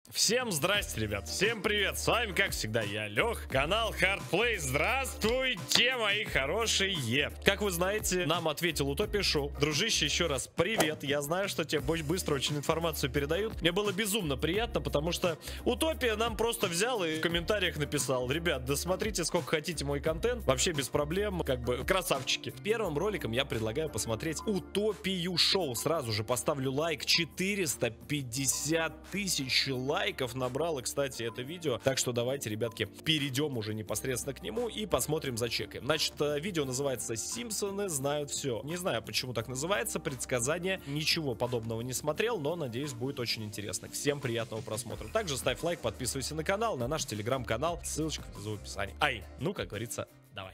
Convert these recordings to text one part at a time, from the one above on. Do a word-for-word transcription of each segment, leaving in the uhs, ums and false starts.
Всем здрасте, ребят, всем привет, с вами, как всегда, я, Лех, канал Hardplay, здравствуйте, мои хорошие. Как вы знаете, нам ответил Утопия Шоу. Дружище, еще раз привет, я знаю, что тебе быстро очень информацию передают. Мне было безумно приятно, потому что Утопия нам просто взял и в комментариях написал: ребят, да смотрите сколько хотите мой контент, вообще без проблем, как бы красавчики. Первым роликом я предлагаю посмотреть Утопию Шоу, сразу же поставлю лайк, четыреста пятьдесят тысяч лайков. Лайков набрало, кстати, это видео. Так что давайте, ребятки, перейдем уже непосредственно к нему и посмотрим, зачекаем. Значит, видео называется «Симпсоны знают все». Не знаю, почему так называется, предсказание. Ничего подобного не смотрел, но, надеюсь, будет очень интересно. Всем приятного просмотра. Также ставь лайк, подписывайся на канал, на наш телеграм-канал. Ссылочка внизу в описании. Ай, ну, как говорится, давай.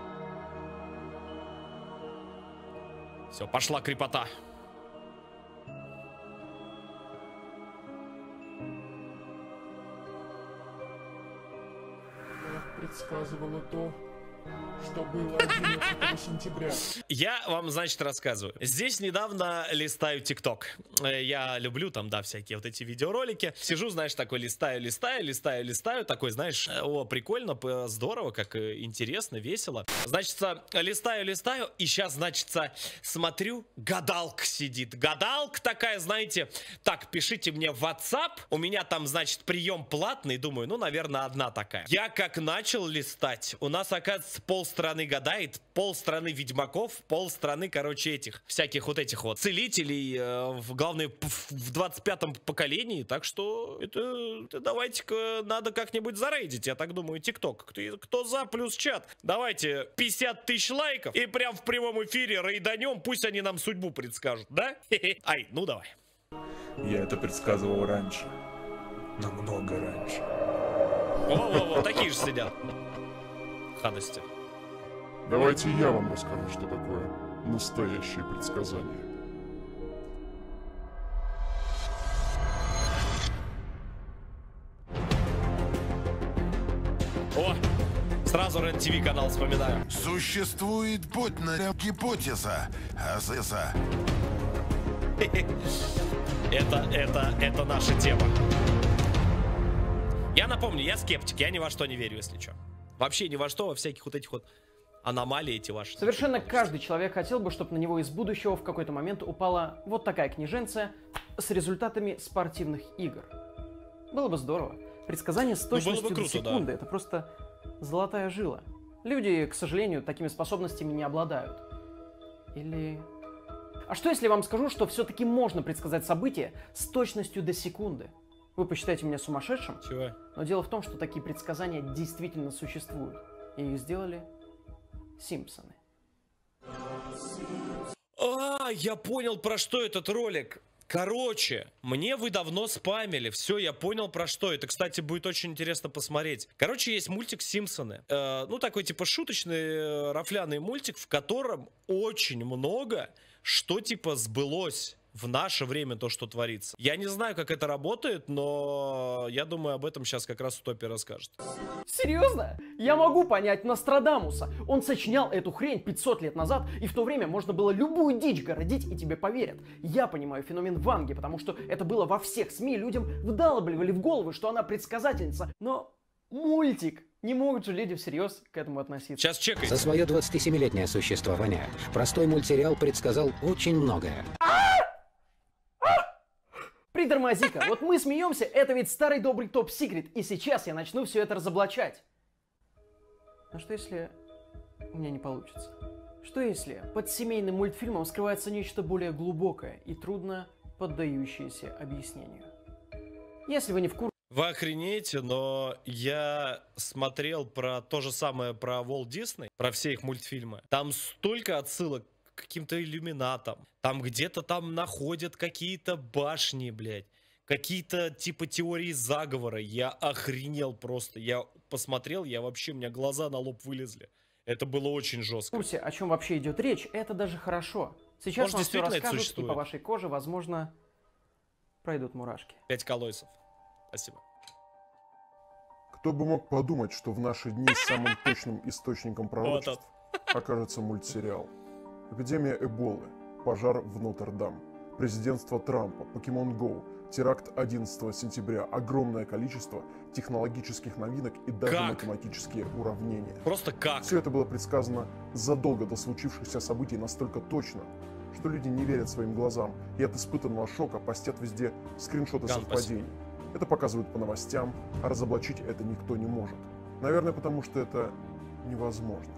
Все, пошла крепота. Предсказывало то, что было одиннадцатого сентября. Я вам, значит, рассказываю. Здесь недавно листаю ТикТок. Я люблю там, да, всякие вот эти видеоролики. Сижу, знаешь, такой листаю, листаю, листаю, листаю. Такой, знаешь, о, прикольно, здорово, как интересно, весело. Значит, листаю, листаю. И сейчас, значит, смотрю, гадалка сидит. Гадалка такая, знаете. Так, пишите мне в WhatsApp. У меня там, значит, прием платный. Думаю, ну, наверное, одна такая. Я как начал листать. У нас, оказывается, полстраны гадает, полстраны ведьмаков, полстраны, короче, этих, всяких вот этих вот целителей, э, в, главное, в двадцать пятом поколении, так что это, это давайте-ка надо как-нибудь зарейдить, я так думаю, ТикТок. Кто, кто за, плюс чат. Давайте пятьдесят тысяч лайков и прям в прямом эфире рейданем, пусть они нам судьбу предскажут, да? Ай, ну давай. Я это предсказывал раньше, намного раньше. Во-во-во, такие же сидят. Радости. Давайте я вам расскажу, что такое настоящее предсказание. О, сразу РЕН-ТВ канал вспоминаю. Существует будная гипотеза. Азеса. Это, это, это наша тема. Я напомню, я скептик, я ни во что не верю, если что. Вообще ни во что, во всяких вот этих вот аномалии эти ваши. Совершенно каждый человек хотел бы, чтобы на него из будущего в какой-то момент упала вот такая книженция с результатами спортивных игр. Было бы здорово. Предсказание с точностью ну, круто, до секунды. Да. Это просто золотая жила. Люди, к сожалению, такими способностями не обладают. Или... А что если я вам скажу, что все-таки можно предсказать события с точностью до секунды? Вы посчитаете меня сумасшедшим? Чего? Но дело в том, что такие предсказания действительно существуют. И их сделали Симпсоны. А, я понял, про что этот ролик. Короче, мне вы давно спамили. Все, я понял, про что. Это, кстати, будет очень интересно посмотреть. Короче, есть мультик «Симпсоны». Э, ну, такой типа шуточный, э, рафляный мультик, в котором очень много что типа сбылось. В наше время то, что творится. Я не знаю, как это работает, но я думаю, об этом сейчас как раз Утопия расскажет. Серьезно? Я могу понять Нострадамуса. Он сочинял эту хрень пятьсот лет назад, и в то время можно было любую дичь городить, и тебе поверят. Я понимаю феномен Ванги, потому что это было во всех СМИ, людям вдалбливали в головы, что она предсказательница. Но мультик. Не могут же люди всерьез к этому относиться. Сейчас чекай. За свое двадцатисемилетнее существование простой мультсериал предсказал очень многое. Притормози-ка, вот мы смеемся, это ведь старый добрый топ-секрет, и сейчас я начну все это разоблачать. А что если у меня не получится? Что если под семейным мультфильмом скрывается нечто более глубокое и трудно поддающееся объяснению? Если вы не в курсе... Вы охренеете, но я смотрел про то же самое про Walt Disney, про все их мультфильмы. Там столько отсылок к каким-то иллюминатам. Там где-то там находят какие-то башни, блядь. Какие-то типа теории заговора. Я охренел просто. Я посмотрел, я вообще, у меня глаза на лоб вылезли. Это было очень жестко. В курсе, о чем вообще идет речь, это даже хорошо. Сейчас Может, вам все расскажут, и существует. по вашей коже, возможно, пройдут мурашки. Пять колойсов. Спасибо. Кто бы мог подумать, что в наши дни самым точным источником пророчеств окажется мультсериал. Эпидемия Эболы, пожар в Нотр-Дам, президентство Трампа, Покемон Гоу, Теракт одиннадцатого сентября, огромное количество технологических новинок и даже как? математические уравнения. Просто как? Все это было предсказано задолго до случившихся событий настолько точно, что люди не верят своим глазам и от испытанного шока постят везде скриншоты Ган, совпадений. Это показывают по новостям, а разоблачить это никто не может. Наверное, потому что это невозможно.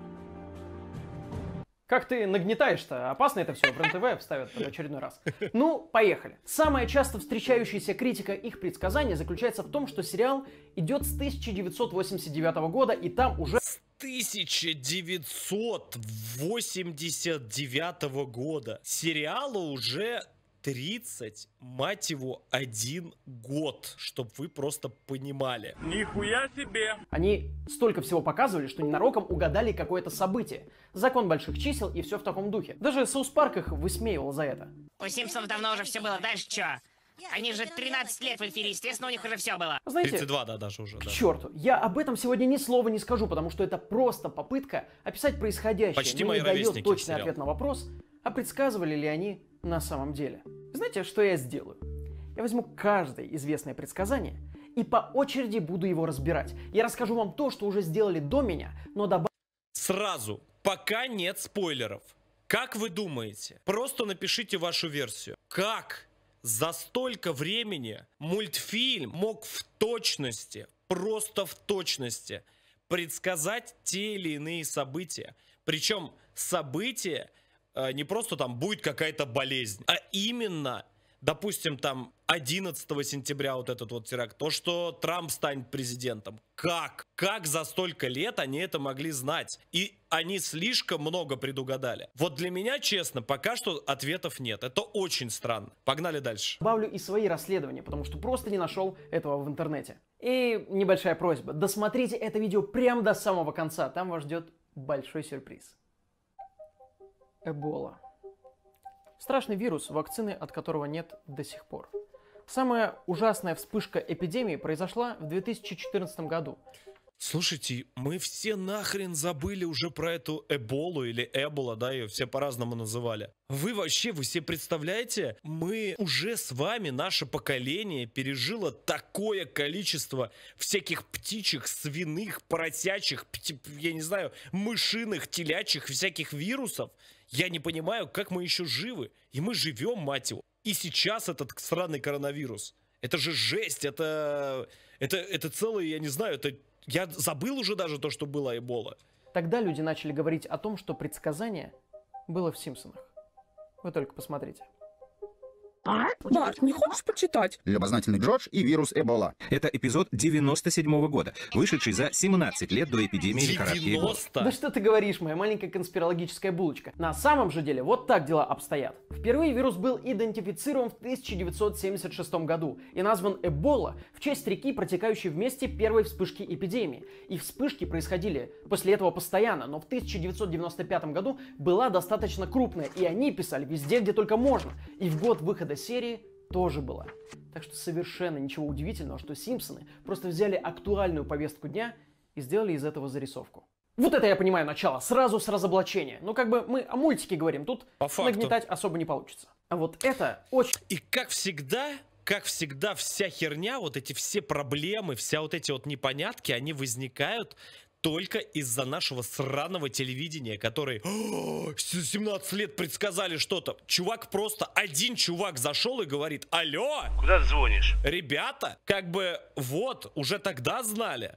Как ты нагнетаешь-то? Опасно это все, в РЕН-ТВ вставят в очередной раз. Ну, поехали. Самая часто встречающаяся критика их предсказаний заключается в том, что сериал идет с тысяча девятьсот восемьдесят девятого года, и там уже... С тысяча девятьсот восемьдесят девятого года. Сериалу уже тридцать, мать его, один год, чтобы вы просто понимали. Нихуя себе! Они столько всего показывали, что ненароком угадали какое-то событие. Закон больших чисел и все в таком духе. Даже Саус Парк их высмеивал за это. У Симпсонов давно уже все было, дальше что? Они же тринадцать лет в эфире, естественно, у них уже все было. Знаете, тридцать два, да, даже уже. К да. черту, я об этом сегодня ни слова не скажу, потому что это просто попытка описать происходящее, Почти но не мои дает ровесники точный сериал. ответ на вопрос, а предсказывали ли они на самом деле. Знаете, что я сделаю? Я возьму каждое известное предсказание и по очереди буду его разбирать. Я расскажу вам то, что уже сделали до меня, но добавлю... Сразу, пока нет спойлеров. Как вы думаете? Просто напишите вашу версию. Как за столько времени мультфильм мог в точности, просто в точности предсказать те или иные события? Причем события э, не просто там будет какая-то болезнь, а именно, допустим, там одиннадцатого сентября вот этот вот теракт, то, что Трамп станет президентом. Как? Как за столько лет они это могли знать? И они слишком много предугадали. Вот для меня, честно, пока что ответов нет. Это очень странно. Погнали дальше. Добавлю и свои расследования, потому что просто не нашел этого в интернете. И небольшая просьба. Досмотрите это видео прямо до самого конца. Там вас ждет большой сюрприз. Эбола. Страшный вирус, вакцины от которого нет до сих пор. Самая ужасная вспышка эпидемии произошла в две тысячи четырнадцатом году. Слушайте, мы все нахрен забыли уже про эту Эболу или Эбола, да, ее все по-разному называли. Вы вообще, вы себе представляете, мы уже с вами, наше поколение, пережило такое количество всяких птичьих, свиных, поросячьих, пти, я не знаю, мышиных, телячьих, всяких вирусов. Я не понимаю, как мы еще живы. И мы живем, мать его. И сейчас этот сраный коронавирус. Это же жесть, это, это, это целое, я не знаю, это... Я забыл уже даже то, что была Эбола. Тогда люди начали говорить о том, что предсказание было в Симпсонах. Вы только посмотрите. Барт, не хочешь почитать? Любознательный Джордж и вирус Эбола. Это эпизод девяносто седьмого года, вышедший за семнадцать лет до эпидемии лихорадки Эбола. Да что ты говоришь, моя маленькая конспирологическая булочка. На самом же деле вот так дела обстоят. Впервые вирус был идентифицирован в тысяча девятьсот семьдесят шестом году и назван Эбола в честь реки, протекающей в месте первой вспышки эпидемии. И вспышки происходили после этого постоянно, но в тысяча девятьсот девяносто пятом году была достаточно крупная, и они писали везде, где только можно. И в год выхода серии тоже была. Так что совершенно ничего удивительного, что Симпсоны просто взяли актуальную повестку дня и сделали из этого зарисовку. Вот это я понимаю начало, сразу с разоблачения. Ну как бы мы о мультике говорим, тут нагнетать особо не получится. А вот это очень... И как всегда, как всегда, вся херня, вот эти все проблемы, вся вот эти вот непонятки, они возникают только из-за нашего сраного телевидения, который семнадцать лет предсказали что-то. Чувак просто, один чувак зашел и говорит: алло! Куда ты звонишь? Ребята, как бы вот, уже тогда знали.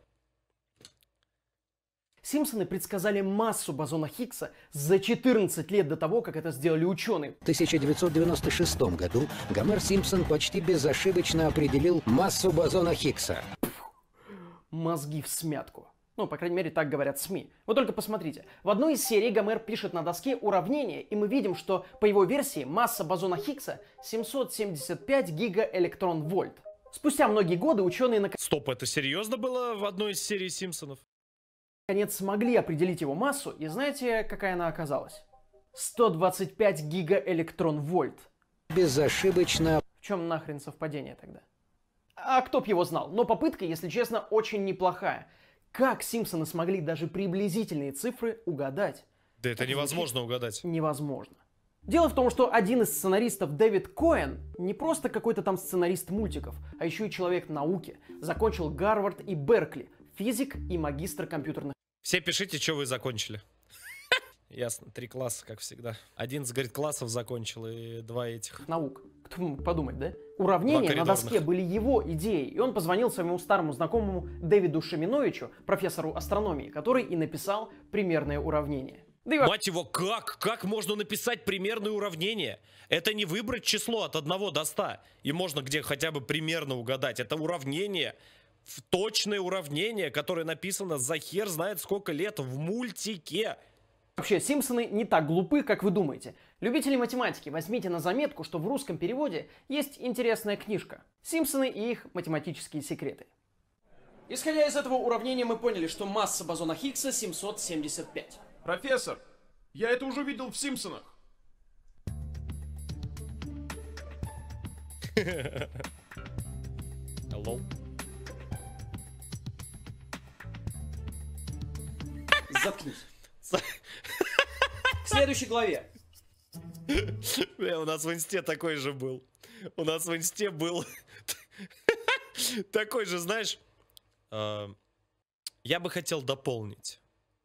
Симпсоны предсказали массу бозона Хиггса за четырнадцать лет до того, как это сделали ученые. В тысяча девятьсот девяносто шестом году Гомер Симпсон почти безошибочно определил массу бозона Хиггса. Мозги в смятку. Ну, по крайней мере, так говорят СМИ. Вы только посмотрите. В одной из серий Гомер пишет на доске уравнение, и мы видим, что по его версии масса бозона Хиггса семьсот семьдесят пять гигаэлектронвольт. Спустя многие годы ученые наконец... Стоп, это серьезно было в одной из серий Симпсонов? Наконец смогли определить его массу, и знаете, какая она оказалась? сто двадцать пять гигаэлектронвольт. Безошибочно. В чем нахрен совпадение тогда? А кто б его знал? Но попытка, если честно, очень неплохая. Как Симпсоны смогли даже приблизительные цифры угадать? Да это невозможно угадать. Невозможно. Дело в том, что один из сценаристов, Дэвид Коэн, не просто какой-то там сценарист мультиков, а еще и человек науки. Закончил Гарвард и Беркли, физик и магистр компьютерных. Все пишите, что вы закончили. Ясно, три класса, как всегда. Один, говорит, классов закончил и два этих. Наук. Кто мог подумать, да? Уравнения на доске были его идеей, и он позвонил своему старому знакомому Дэвиду Шаминовичу, профессору астрономии, который и написал примерное уравнение. Да и... Мать его, как? Как можно написать примерное уравнение? Это не выбрать число от одного до ста, и можно где хотя бы примерно угадать. Это уравнение, точное уравнение, которое написано за хер знает сколько лет в мультике. Вообще, Симпсоны не так глупы, как вы думаете. Любители математики, возьмите на заметку, что в русском переводе есть интересная книжка «Симпсоны и их математические секреты». Исходя из этого уравнения, мы поняли, что масса бозона Хиггса семьсот семьдесят пять. Профессор, я это уже видел в «Симпсонах». Hello. Заткнись. К следующей главе. У нас в инсте такой же был. У нас в инсте был такой же, знаешь, я бы хотел дополнить.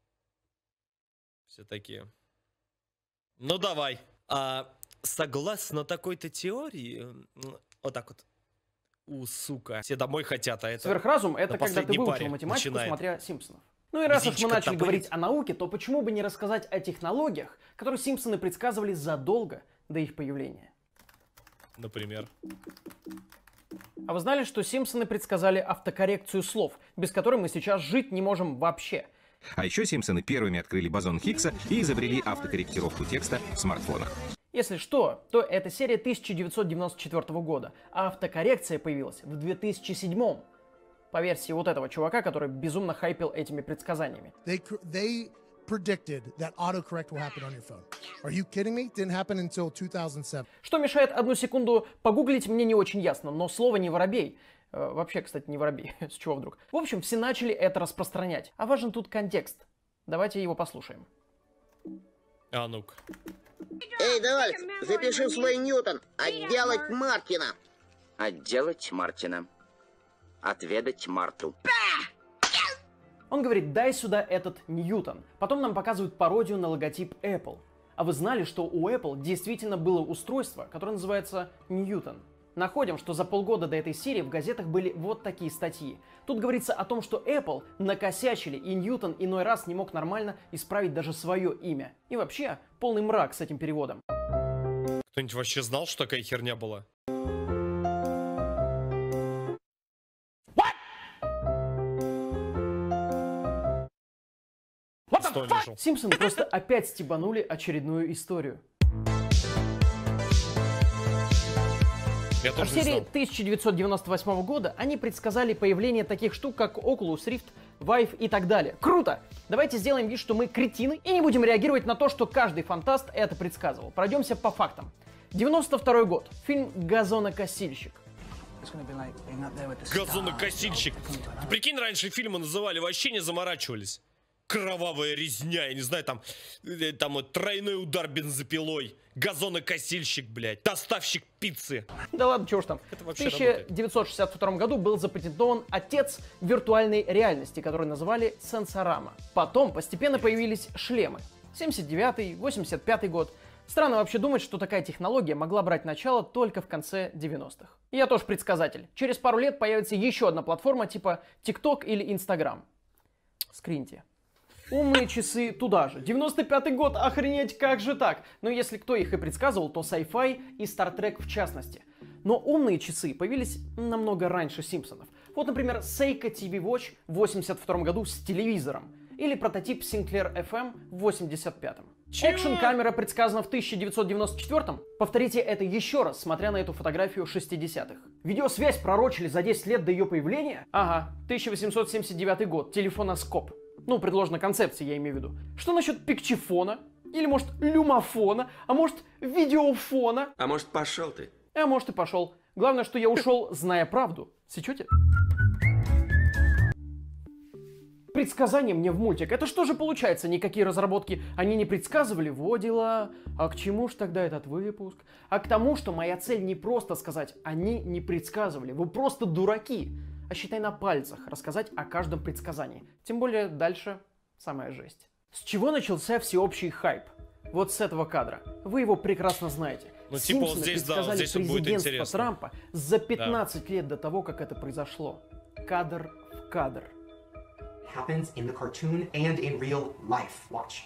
Все такие. Ну давай. А, согласно такой-то теории, вот так вот. У, сука. Все домой хотят, а это... Сверхразум — это когда ты выучил математику, начинает. Смотря «Симпсонов». Ну и раз уж мы начали говорить о науке, то почему бы не рассказать о технологиях, которые Симпсоны предсказывали задолго до их появления? Например? А вы знали, что Симпсоны предсказали автокоррекцию слов, без которой мы сейчас жить не можем вообще? А еще Симпсоны первыми открыли бозон Хиггса и изобрели автокорректировку текста в смартфонах. Если что, то это серия тысяча девятьсот девяносто четвёртого года, а автокоррекция появилась в две тысячи седьмом. По версии вот этого чувака, который безумно хайпил этими предсказаниями. They, they predicted that autocorrect will happen on your phone. Are you kidding me? Didn't happen until two thousand seven. Что мешает одну секунду погуглить, мне не очень ясно, но слово «не воробей». Э, вообще, кстати, не воробей. С чего вдруг? В общем, все начали это распространять. А важен тут контекст. Давайте его послушаем. А ну-ка. Эй, давай, запиши в свой Ньютон. Отделать Мартина. Отделать Мартина. Отведать Марту. Он говорит: дай сюда этот Ньютон. Потом нам показывают пародию на логотип Apple. А вы знали, что у Apple действительно было устройство, которое называется Ньютон? Находим, что за полгода до этой серии в газетах были вот такие статьи. Тут говорится о том, что Apple накосячили, и Ньютон иной раз не мог нормально исправить даже свое имя. И вообще, полный мрак с этим переводом. Кто-нибудь вообще знал, что такая херня была? Симпсоны просто опять стебанули очередную историю. Я в серии тысяча девятьсот девяносто восьмого года они предсказали появление таких штук, как Oculus Rift, Vive и так далее. Круто! Давайте сделаем вид, что мы кретины, и не будем реагировать на то, что каждый фантаст это предсказывал. Пройдемся по фактам. девяносто второй год. Фильм «Газонокосильщик». Газонокосильщик. Прикинь, раньше фильмы называли, вообще не заморачивались. Кровавая резня, я не знаю, там, там вот, тройной удар бензопилой, газонокосильщик, блядь, доставщик пиццы. Да ладно, чего ж там. В тысяча девятьсот шестьдесят втором году был запатентован отец виртуальной реальности, который называли сенсорама. Потом постепенно появились шлемы. семьдесят девятый, восемьдесят пятый год. Странно вообще думать, что такая технология могла брать начало только в конце девяностых. Я тоже предсказатель. Через пару лет появится еще одна платформа типа TikTok или Instagram. Скриньте. Умные часы туда же. девяносто пятый год, охренеть, как же так? Но если кто их и предсказывал, то Sci-Fi и Star Trek в частности. Но умные часы появились намного раньше Симпсонов. Вот, например, Seiko ти ви Watch в восемьдесят втором году с телевизором. Или прототип Sinclair эф эм в восемьдесят пятом. Экшн-камера предсказана в тысяча девятьсот девяносто четвёртом. Повторите это еще раз, смотря на эту фотографию шестидесятых. Видеосвязь пророчили за десять лет до ее появления? Ага, тысяча восемьсот семьдесят девятый год, телефоноскоп. Ну, предложена концепция, я имею в виду. Что насчет пикчифона? Или, может, люмофона? А может, видеофона? А может, пошел ты? А может, и пошел. Главное, что я ушел, зная правду. Сечете? Предсказания мне в мультик. Это что же получается? Никакие разработки они не предсказывали? Во дела. А к чему ж тогда этот выпуск? А к тому, что моя цель не просто сказать, они не предсказывали. Вы просто дураки. А считай на пальцах рассказать о каждом предсказании. Тем более дальше самая жесть. С чего начался всеобщий хайп? Вот с этого кадра. Вы его прекрасно знаете. Ну, типа вот здесь, да, вот здесь будет интересно. Трампа за пятнадцать да. лет до того, как это произошло. Кадр в кадр. Happens in the cartoon and in real life. Watch.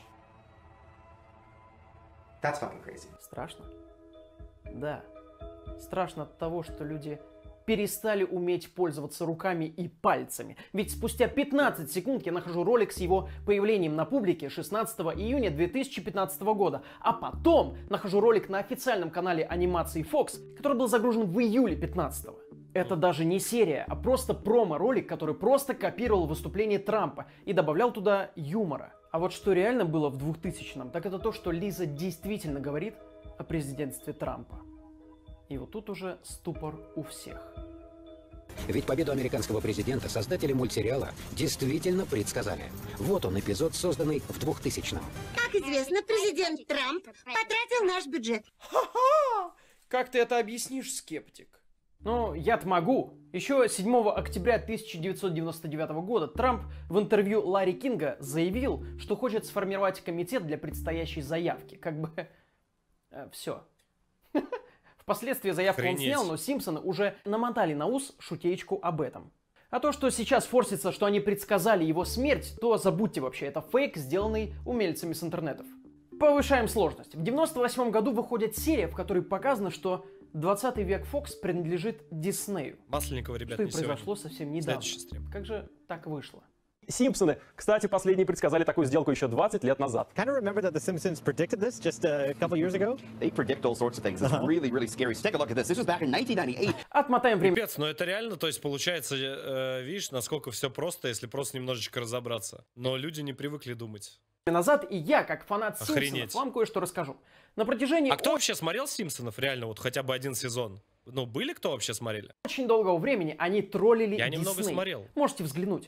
That's fucking crazy. Страшно? Да. Страшно от того, что люди перестали уметь пользоваться руками и пальцами. Ведь спустя пятнадцать секунд я нахожу ролик с его появлением на публике шестнадцатого июня две тысячи пятнадцатого года. А потом нахожу ролик на официальном канале анимации Fox, который был загружен в июле пятнадцатого. Это даже не серия, а просто промо-ролик, который просто копировал выступление Трампа и добавлял туда юмора. А вот что реально было в двухтысячном, так это то, что Лиза действительно говорит о президентстве Трампа. И вот тут уже ступор у всех. Ведь победу американского президента создатели мультсериала действительно предсказали. Вот он, эпизод, созданный в двухтысячном. Как известно, президент Трамп потратил наш бюджет. Ха-ха! Как ты это объяснишь, скептик? Ну, я-то могу. Еще седьмого октября тысяча девятьсот девяносто девятого года Трамп в интервью Ларри Кинга заявил, что хочет сформировать комитет для предстоящей заявки. Как бы... Э, все. Впоследствии заявку он снял, но Симпсоны уже намотали на ус шутеечку об этом. А то, что сейчас форсится, что они предсказали его смерть, то забудьте вообще, это фейк, сделанный умельцами с интернетов. Повышаем сложность. В девяносто восьмом году выходит серия, в которой показано, что двадцатый век Fox принадлежит Диснею. Масленникова, ребят, что и не произошло сегодня. совсем недавно. Как же так вышло? Симпсоны, кстати, последние предсказали такую сделку еще двадцать лет назад. Kind of remember that the Simpsons predicted this just a couple years ago? They predict all sorts of things. It's really, really scary. So take a look at this. This was back in nineteen ninety-eight. Отмотаем время. Пипец, но это реально, то есть получается, э, видишь, насколько все просто, если просто немножечко разобраться. Но люди не привыкли думать. Назад, и я, как фанат Охренеть. Симпсонов, вам кое-что расскажу. На протяжении... А кто вообще смотрел Симпсонов, реально, вот хотя бы один сезон? Ну, были кто вообще смотрели? Очень долгого времени они троллили Я Disney. немного смотрел. Можете взглянуть.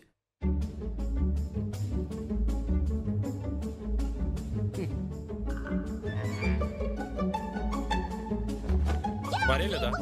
Смотрели, да?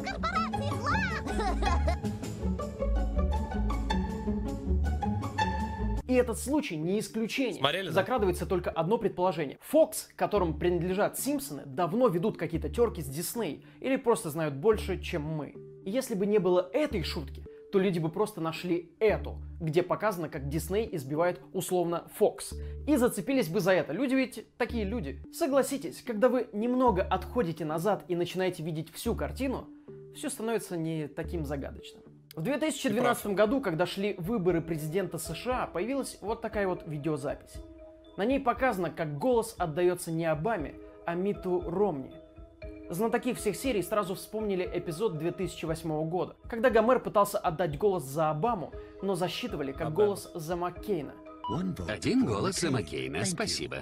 И этот случай не исключение. Смотрели, да? Закрадывается только одно предположение. Fox, которым принадлежат Симпсоны, давно ведут какие-то терки с Disney или просто знают больше, чем мы. И если бы не было этой шутки, то люди бы просто нашли эту, где показано, как Disney избивает условно Fox. И зацепились бы за это. Люди ведь такие люди. Согласитесь, когда вы немного отходите назад и начинаете видеть всю картину, все становится не таким загадочным. В две тысячи двенадцатом году, когда шли выборы президента США, появилась вот такая вот видеозапись. На ней показано, как голос отдается не Обаме, а Митту Ромни. Знатоки всех серий сразу вспомнили эпизод две тысячи восьмого года, когда Гомер пытался отдать голос за Обаму, но засчитывали как Обама. Голос за Маккейна. Один голос за Маккейна, спасибо.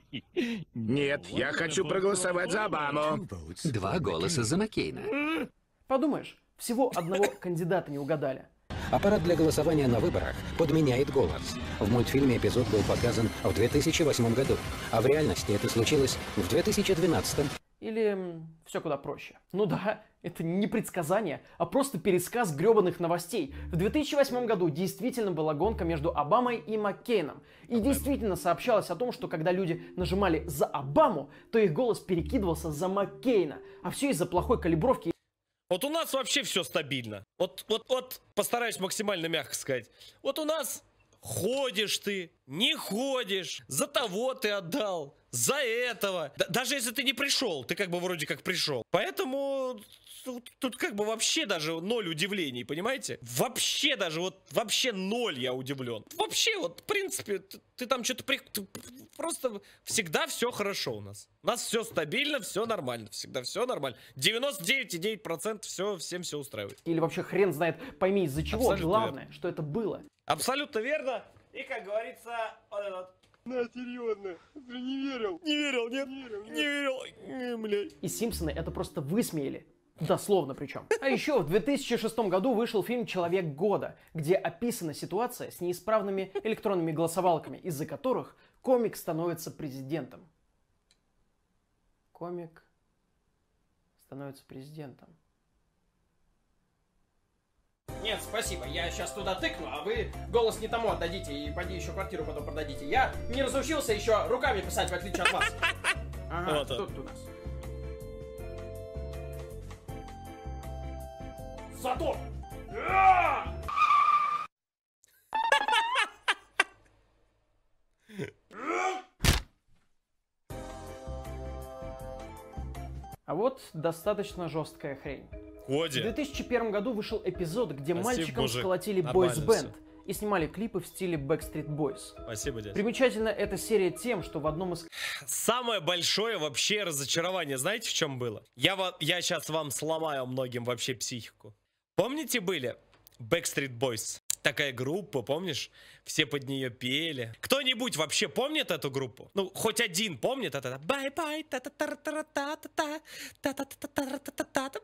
Нет, я хочу проголосовать за Обаму. Два голоса за Маккейна. Подумаешь, всего одного кандидата не угадали. Аппарат для голосования на выборах подменяет голос. В мультфильме эпизод был показан в две тысячи восьмом году, а в реальности это случилось в две тысячи двенадцатом. Или все куда проще. Ну да, это не предсказание, а просто пересказ гребаных новостей. В две тысячи восьмом году действительно была гонка между Обамой и Маккейном. И действительно сообщалось о том, что когда люди нажимали за Обаму, то их голос перекидывался за Маккейна. А все из-за плохой калибровки. Вот у нас вообще все стабильно. Вот, вот, вот, постараюсь максимально мягко сказать. Вот у нас ходишь ты, не ходишь, за того ты отдал, за этого. Д- даже если ты не пришел, ты как бы вроде как пришел. Поэтому тут, тут как бы вообще даже ноль удивлений, понимаете? Вообще даже, вот вообще ноль я удивлен. Вообще вот, в принципе, ты, ты там что-то... При... ты просто всегда все хорошо у нас. У нас все стабильно, все нормально. Всегда все нормально. девяносто девять и девять десятых процента все, всем все устраивает. Или вообще хрен знает, пойми из-за чего. Абсолютно Главное, верно. что это было. Абсолютно верно. И как говорится, вот этот... На, серьезно, ты не верил? Не верил, нет? Не верил, нет. Не верил. Не, блядь. И Симпсоны это просто высмеяли. Дословно причем. А еще в две тысячи шестом году вышел фильм «Человек года», где описана ситуация с неисправными электронными голосовалками, из-за которых комик становится президентом. Комик становится президентом. Нет, спасибо, я сейчас туда тыкну, а вы голос не тому отдадите и пойди еще квартиру потом продадите. Я не разучился еще руками писать, в отличие от вас. Ага, вот что тут у нас? Затор! А вот достаточно жесткая хрень. Коди. В две тысячи первом году вышел эпизод, где Спасибо, мальчикам мужик. сколотили Нормально бойс-бенд и снимали клипы в стиле Backstreet Boys. Спасибо, дядя. Примечательна эта серия тем, что в одном из... Самое большое вообще разочарование, знаете, в чем было? Я, во- я сейчас вам сломаю многим вообще психику. Помните были Backstreet Boys? Такая группа, помнишь? Все под нее пели. Кто-нибудь вообще помнит эту группу? Ну, хоть один помнит это? Бай-бай, та-та-та-та-та-та-та, та-та-та-та-та-та-та-та.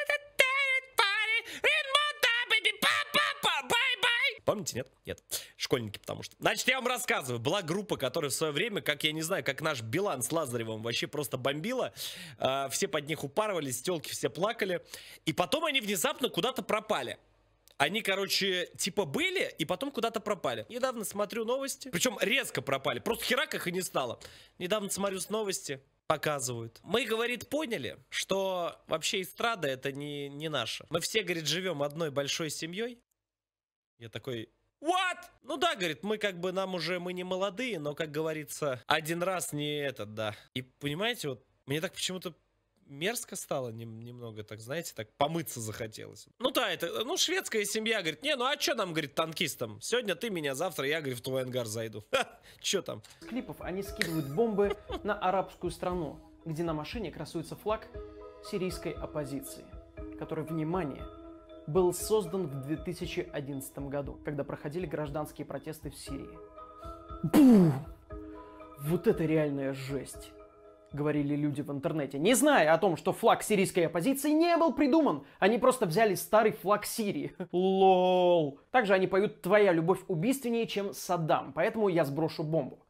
Помните, нет? Нет. Школьники, потому что. Значит, я вам рассказываю. Была группа, которая в свое время, как я не знаю, как наш Билан с Лазаревым, вообще просто бомбила. Э, все под них упарывались, тёлки все плакали. И потом они внезапно куда-то пропали. Они, короче, типа были, и потом куда-то пропали. Недавно смотрю новости. Причем резко пропали. Просто херак их и не стало. Недавно смотрю с новости. Показывают. Мы, говорит, поняли, что вообще эстрада это не, не наша. Мы все, говорит, живем одной большой семьей. Я такой, what? Ну да, говорит, мы как бы, нам уже, мы не молодые, но, как говорится, один раз не этот, да. И, понимаете, вот, мне так почему-то мерзко стало нем, немного, так, знаете, так помыться захотелось. Ну да, это, ну, шведская семья, говорит, не, ну а чё нам, говорит, танкистам? Сегодня ты меня, завтра я, говорит, в твой ангар зайду. Ха, чё там? С клипов они скидывают бомбы на арабскую страну, где на машине красуется флаг сирийской оппозиции, который, внимание, был создан в две тысячи одиннадцатом году, когда проходили гражданские протесты в Сирии. Буh! Вот это реальная жесть, говорили люди в интернете, не зная о том, что флаг сирийской оппозиции не был придуман. Они просто взяли старый флаг Сирии. Лол. Также они поют «Твоя любовь убийственнее, чем Саддам», поэтому я сброшу бомбу.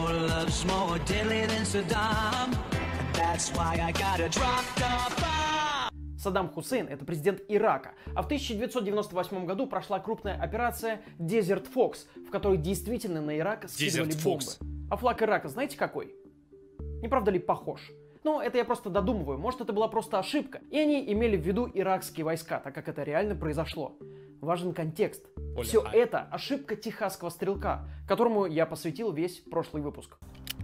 Саддам Хусейн — это президент Ирака, а в тысяча девятьсот девяносто восьмом году прошла крупная операция Desert Fox, в которой действительно на Ирак скидывали бомбы. А флаг Ирака знаете какой? Не правда ли похож? Ну, это я просто додумываю, может, это была просто ошибка, и они имели в виду иракские войска, так как это реально произошло. Важен контекст. Оля, Все а... это ошибка техасского стрелка, которому я посвятил весь прошлый выпуск.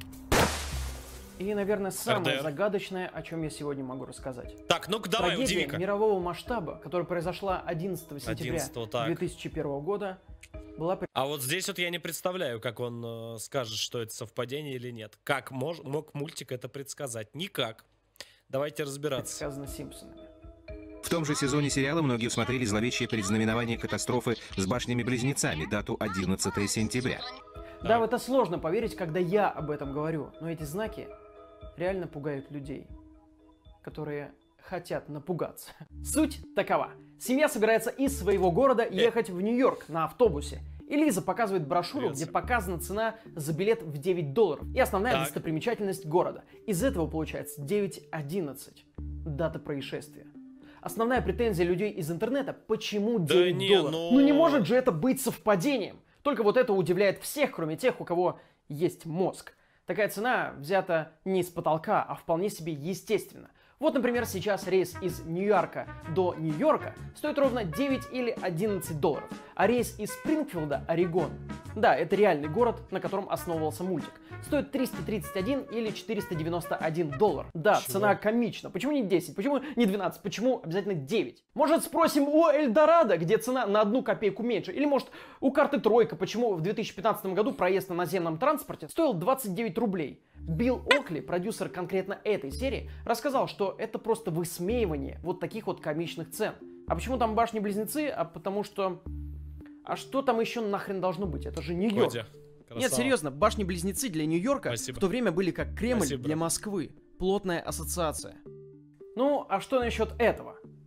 И, наверное, самое эр дэ эр. загадочное, о чем я сегодня могу рассказать. Так, ну-ка давай, Трагедия удиви-ка. мирового масштаба, которая произошла одиннадцатого сентября одиннадцатого, две тысячи первого года, была... А вот здесь вот я не представляю, как он э, скажет, что это совпадение или нет. Как мож, мог мультик это предсказать? Никак. Давайте разбираться. Сказано Симпсонами. В том же сезоне сериала многие усмотрели зловещее предзнаменование катастрофы с башнями-близнецами, дату одиннадцатого сентября. Да, в это сложно поверить, когда я об этом говорю, но эти знаки реально пугают людей, которые хотят напугаться. Суть такова. Семья собирается из своего города ехать в Нью-Йорк на автобусе. И Лиза показывает брошюру, где показана цена за билет в девять долларов. И основная так. достопримечательность города. Из этого получается девять одиннадцать. Дата происшествия. Основная претензия людей из интернета, почему девять да не, долларов? но... Ну не может же это быть совпадением. Только вот это удивляет всех, кроме тех, у кого есть мозг. Такая цена взята не с потолка, а вполне себе естественно. Вот, например, сейчас рейс из Нью-Йорка до Нью-Йорка стоит ровно девять или одиннадцать долларов, а рейс из Спрингфилда, Орегон, да, это реальный город, на котором основывался мультик, стоит триста тридцать один или четыреста девяносто один доллар. Да, чего? Цена комична. Почему не десять? Почему не двенадцать? Почему обязательно девять? Может, спросим у Эльдорадо, где цена на одну копейку меньше? Или, может, у карты Тройка, почему в две тысячи пятнадцатом году проезд на наземном транспорте стоил двадцать девять рублей? Билл Окли, продюсер конкретно этой серии, рассказал, что это просто высмеивание вот таких вот комичных цен. А почему там башни-близнецы? А потому что... А что там еще нахрен должно быть? Это же Нью-Йорк. Нет, серьезно, башни-близнецы для Нью-Йорка в то время были как Кремль Спасибо, для Москвы. Плотная ассоциация. Ну, а что насчет этого?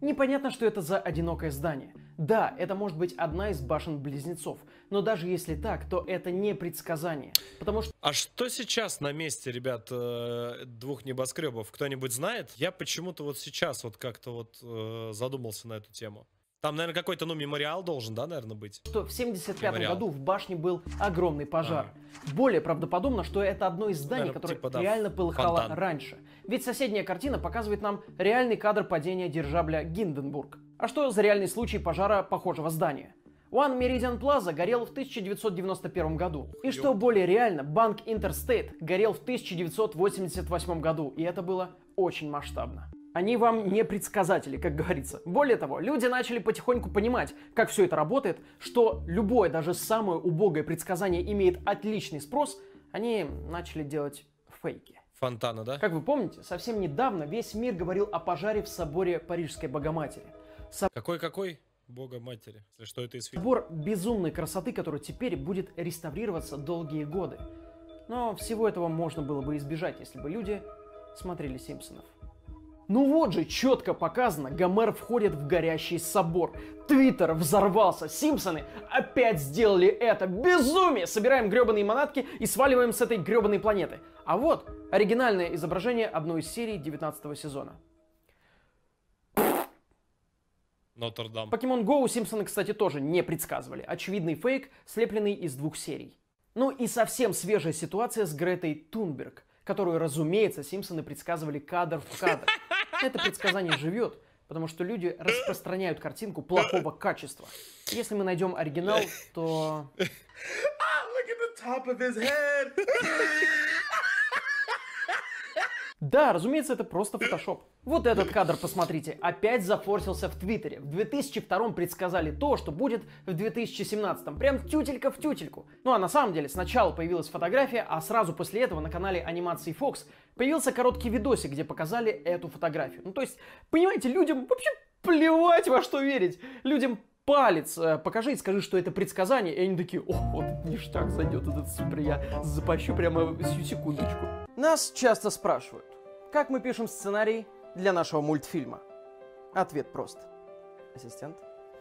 Непонятно, что это за одинокое здание. Да, это может быть одна из башен-близнецов, но даже если так, то это не предсказание, потому что... А что сейчас на месте, ребят, двух небоскребов? Кто-нибудь знает? Я почему-то вот сейчас вот как-то вот задумался на эту тему. Там, наверное, какой-то, ну, мемориал должен, да, наверное, быть? Что в семьдесят пятом году в башне был огромный пожар. А. Более правдоподобно, что это одно из зданий, наверное, которое типа, да, реально полыхало фонтан. Раньше. Ведь соседняя картина показывает нам реальный кадр падения дирижабля Гинденбург. А что за реальный случай пожара похожего здания? One Meridian Plaza горел в тысяча девятьсот девяносто первом году. И что более реально, банк Interstate горел в тысяча девятьсот восемьдесят восьмом году. И это было очень масштабно. Они вам не предсказатели, как говорится. Более того, люди начали потихоньку понимать, как все это работает, что любое, даже самое убогое предсказание имеет отличный спрос, они начали делать фейки. Фонтаны, да? Как вы помните, совсем недавно весь мир говорил о пожаре в соборе Парижской Богоматери. Со... Какой-какой? Богоматери. Что это из фильма? Собор безумной красоты, который теперь будет реставрироваться долгие годы. Но всего этого можно было бы избежать, если бы люди смотрели «Симпсонов». Ну вот же, четко показано, Гомер входит в горящий собор. Твиттер взорвался, Симпсоны опять сделали это. Безумие! Собираем гребаные манатки и сваливаем с этой гребаной планеты. А вот оригинальное изображение одной из серий девятнадцатого сезона. Нотр-Дам. Pokemon Go Симпсоны, кстати, тоже не предсказывали. Очевидный фейк, слепленный из двух серий. Ну и совсем свежая ситуация с Гретой Тунберг, которую, разумеется, Симпсоны предсказывали кадр в кадр. Это предсказание живет, потому что люди распространяют картинку плохого качества. Если мы найдем оригинал, то... Да, разумеется, это просто фотошоп. Вот этот кадр, посмотрите, опять зафорсился в Твиттере. В две тысячи втором предсказали то, что будет в две тысячи семнадцатом. Прям тютелька в тютельку. Ну а на самом деле сначала появилась фотография, а сразу после этого на канале анимации Fox появился короткий видосик, где показали эту фотографию. Ну то есть, понимаете, людям вообще плевать во что верить. Людям палец э, покажи и скажи, что это предсказание. И они такие: о, вот ништяк зайдет этот супер, я запащу прямо всю секундочку. Нас часто спрашивают, как мы пишем сценарий для нашего мультфильма. Ответ прост. Ассистент.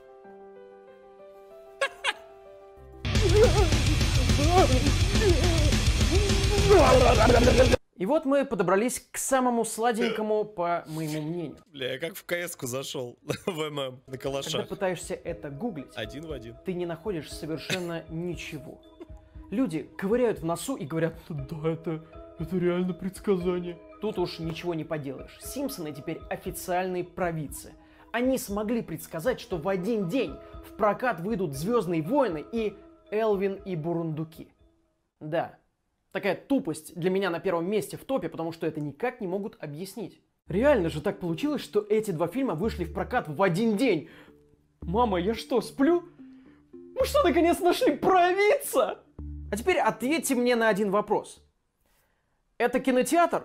И вот мы подобрались к самому сладенькому, по моему мнению. Бля, я как в КС-ку зашел в ММ на калашах. Когда пытаешься это гуглить, один в один, ты не находишь совершенно ничего. Люди ковыряют в носу и говорят: да, это, это реально предсказание. Тут уж ничего не поделаешь. Симпсоны теперь официальные провидцы. Они смогли предсказать, что в один день в прокат выйдут «Звездные войны» и «Элвин и Бурундуки». Да, такая тупость для меня на первом месте в топе, потому что это никак не могут объяснить. Реально же так получилось, что эти два фильма вышли в прокат в один день. Мама, я что, сплю? Мы что, наконец нашли провидца? А теперь ответьте мне на один вопрос. Это кинотеатр?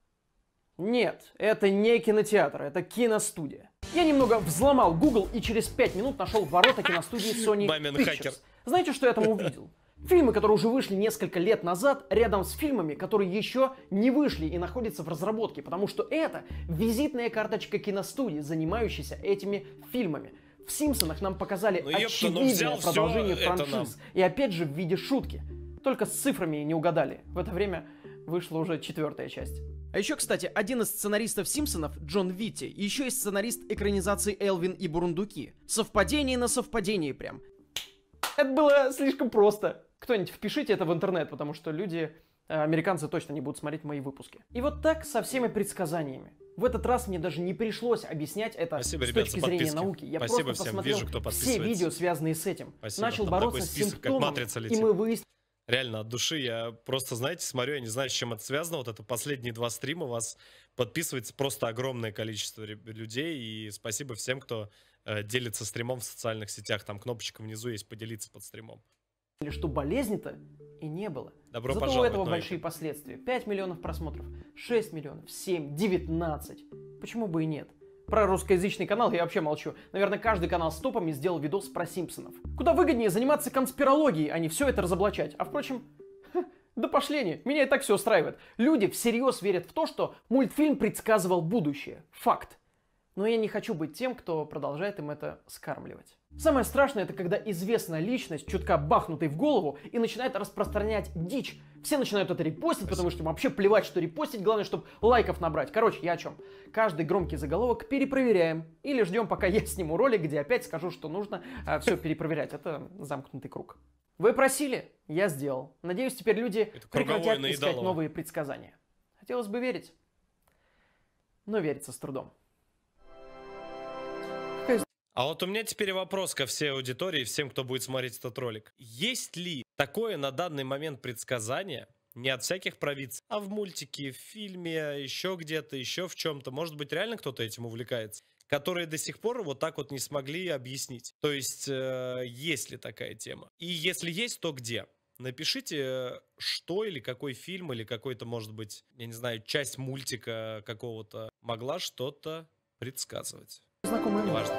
Нет, это не кинотеатр, это киностудия. Я немного взломал Google и через пять минут нашел ворота киностудии Sony Pictures. Знаете, что я там увидел? Фильмы, которые уже вышли несколько лет назад, рядом с фильмами, которые еще не вышли и находятся в разработке, потому что это визитная карточка киностудии, занимающейся этими фильмами. В «Симпсонах» нам показали ну, очевидное продолжение франшиз. И опять же в виде шутки. Только с цифрами не угадали. В это время вышла уже четвертая часть. А еще, кстати, один из сценаристов «Симпсонов», Джон Витти, и еще есть сценарист экранизации «Элвин и Бурундуки». Совпадение на совпадение прям. Это было слишком просто. Кто-нибудь впишите это в интернет, потому что люди, американцы, точно не будут смотреть мои выпуски. И вот так со всеми предсказаниями. В этот раз мне даже не пришлось объяснять это Спасибо, с ребят, точки зрения подписки. Науки. Я Спасибо просто всем. посмотрел Вижу, кто все видео, связанные с этим. Спасибо. Начал Там бороться с список, симптомами, и мы выяснили... Реально, от души я просто, знаете, смотрю, я не знаю, с чем это связано. Вот это последние два стрима, у вас подписывается просто огромное количество людей. И спасибо всем, кто э, делится стримом в социальных сетях. Там кнопочка внизу есть «Поделиться под стримом». Что болезни-то и не было. Добро Зато пожаловать, у этого но большие это... последствия. пять миллионов просмотров, шесть миллионов, семь, девятнадцать. Почему бы и нет? Про русскоязычный канал я вообще молчу. Наверное, каждый канал с топами сделал видос про Симпсонов. Куда выгоднее заниматься конспирологией, а не все это разоблачать. А впрочем, ха, да пошли они. Меня и так все устраивает. Люди всерьез верят в то, что мультфильм предсказывал будущее. Факт. Но я не хочу быть тем, кто продолжает им это скармливать. Самое страшное, это когда известная личность, чутка бахнутый в голову, и начинает распространять дичь. Все начинают это репостить, потому что им вообще плевать, что репостить, главное, чтобы лайков набрать. Короче, я о чем? Каждый громкий заголовок перепроверяем. Или ждем, пока я сниму ролик, где опять скажу, что нужно а, все перепроверять. Это замкнутый круг. Вы просили, я сделал. Надеюсь, теперь люди прекратят искать новые предсказания. Хотелось бы верить, но верится с трудом. А вот у меня теперь вопрос ко всей аудитории, всем, кто будет смотреть этот ролик. Есть ли такое на данный момент предсказание, не от всяких провидцев, а в мультике, в фильме, еще где-то, еще в чем-то, может быть, реально кто-то этим увлекается, которые до сих пор вот так вот не смогли объяснить? То есть, э, есть ли такая тема? И если есть, то где? Напишите, что или какой фильм, или какой-то, может быть, я не знаю, часть мультика какого-то могла что-то предсказывать. Знакомые. Важно.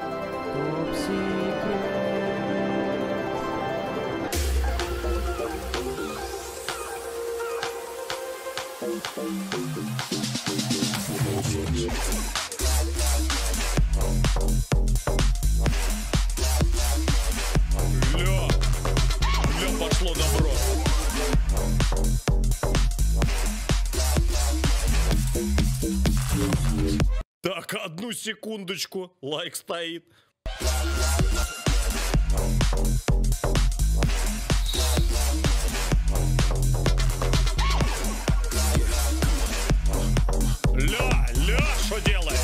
Ля! Ля, пошло добро. Так, одну секундочку. Лайк стоит. Ля, ля, что делает?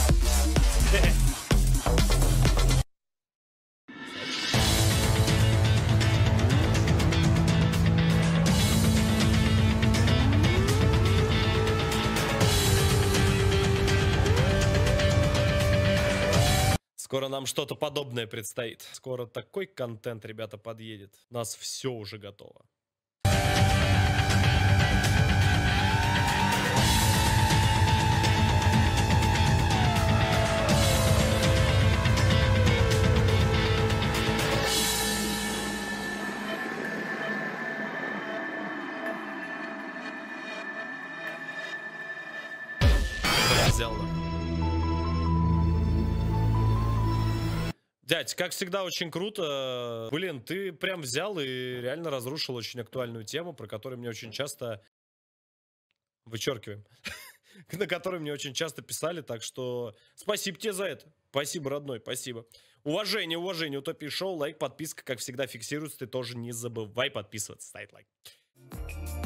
Скоро нам что-то подобное предстоит. Скоро такой контент, ребята, подъедет. У нас все уже готово. Взял. Дядь, как всегда, очень круто. Блин, ты прям взял и реально разрушил очень актуальную тему, про которую мне очень часто... Вычеркиваем. На которую мне очень часто писали, так что спасибо тебе за это. Спасибо, родной, спасибо. Уважение, уважение, Утопия Шоу, лайк, подписка, как всегда, фиксируется. Ты тоже не забывай подписываться, ставить лайк.